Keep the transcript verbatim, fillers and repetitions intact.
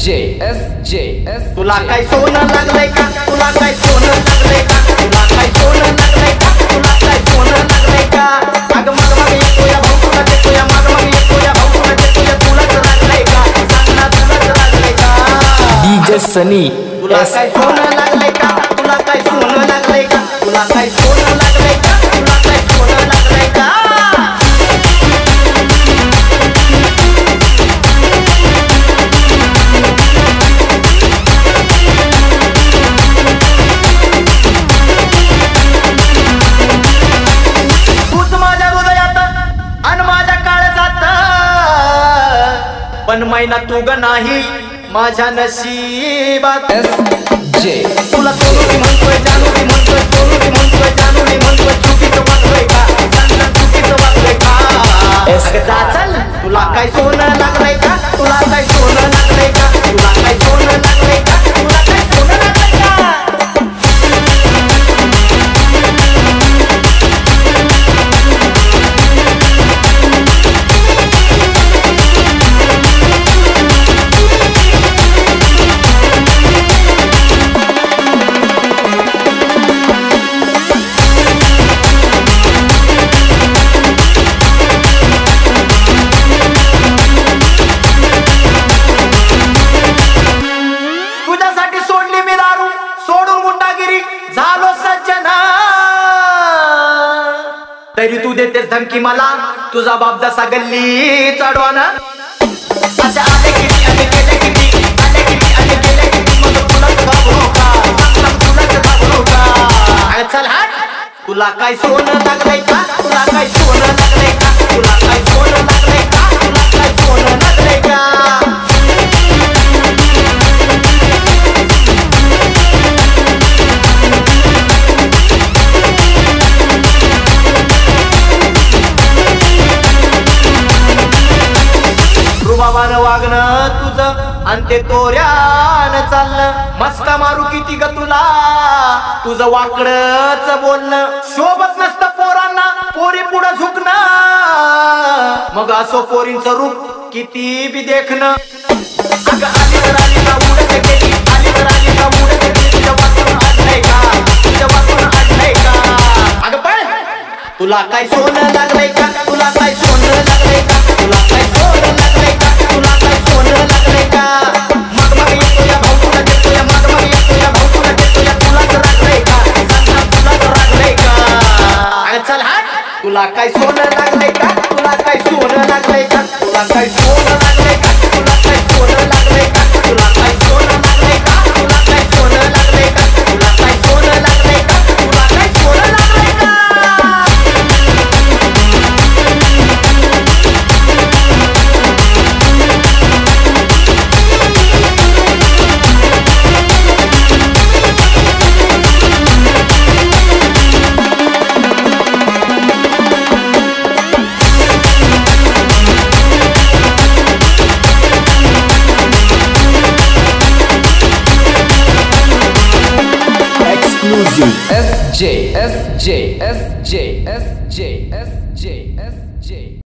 जे एस जे एस तुला काय सोनं लागलंय का? तुला काय सोनं लागलंय का? तुला काय सोनं लागलंय का? तुला काय सोनं लागलंय का? अग मग मग येतो या भाऊ तुला देतो या मग मग येतो या भाऊ तुला देतो या तुलाच लागलंय का? सांग ना तुलाच लागलंय का? डीजे सनी तुला काय सोनं लागलंय का? तुला काय सोनं लागलंय का? तुला काय सोनं लागलंय का? तुला काय सोनं लागलंय का? पण मैना तू ग नाही माझ्या नशिबात एस जे तुला सोनू मी म्हणतोय जानू मी म्हणतोय सोनू मी म्हणतोय जानू मी म्हणतोय चुकीचं वागलोय का? सांग सांग चुकीचं वागलोय का? अगं जा चल. तुला काय सोनं लागलंय का? तुला काय सोनं लागलंय का? तुला काय सोनं लागलंय का? तुला काय सोनं लागलंय का? तरी तू देतेस धमकी मला तुझा बाप जसा गल्ली चढवाना असे आले किती आले गेले किती आले किती आले गेले किती मग तुलाच घाबरू का? सांग तुलाच घाबरू का? अरे चल हट. तुला काय सोनं लागलंय का? तुला काय सोनं लागलंय का? तुला काय सोनं लागलंय का? तुला काय सोनं लागलंय का? रुबाबानं वागणं तुझं आणि ते तोऱ्यानं चालणं मस्का मारू किती ग तुला तुझं वाकडच बोलणं शोभत नसतं पोरांना पोरी पुढं झुकणं मग असो पोरींचं रूप किती बी देखणं अगं आली तर आली का उडत गेली आली तर आली का उडत गेली तुझ्या वाचून आणलंय का? तुझ्या वाचून आणलंय का? अगं पण तुला काय सोनं लागलंय का? तुला काय सोनं लागलंय का? तुला काय सोनं लागलंय का? तुला काय सोनं लागलंय का? मग मग येतो या भाऊ तुला देतो या मग मग येतो या भाऊ तुला देतो या तुलाच लागलंय का? सांग ना तुलाच लागलंय का? अरे चल हट. तुला काय सोनं लागलंय का? तुला काय सोनं लागलंय का? तुला काय सोनं लागलंय का? तुला काय सोनं लागलंय का? तुला काय सोनं लागलंय का? तुला काय सोनं लागलंय का? तुला काय सोनं लागलंय का? तुला काय सोनं लागलंय का? एस जे एस जे एस जे एस जे एस जे एस जे